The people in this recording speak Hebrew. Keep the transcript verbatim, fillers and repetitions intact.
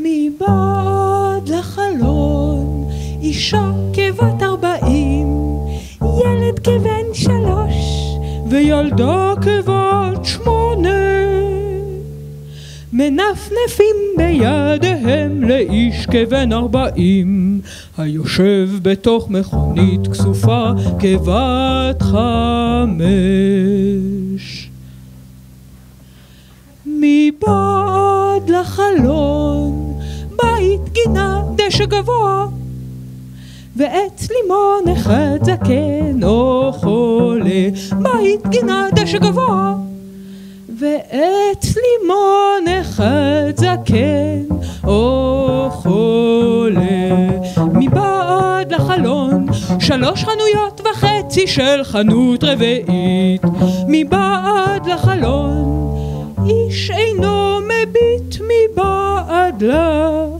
מבעד לחלון אישה כבת ארבעים, ילד כבן שלוש וילדה כבת שמונה, מנפנפים בידיהם לאיש כבן ארבעים, היושב בתוך מכונית כסופה כבת חמש. מבעד לחלון בית גינה דשא גבוה, ועץ לימון אחד זקן או חולה. בית גינה דשא גבוה, ועץ לימון אחד זקן או חולה. מבעד לחלון שלוש חנויות וחצי של חנות רביעית. מבעד לחלון איש אינו מביט מבעד לה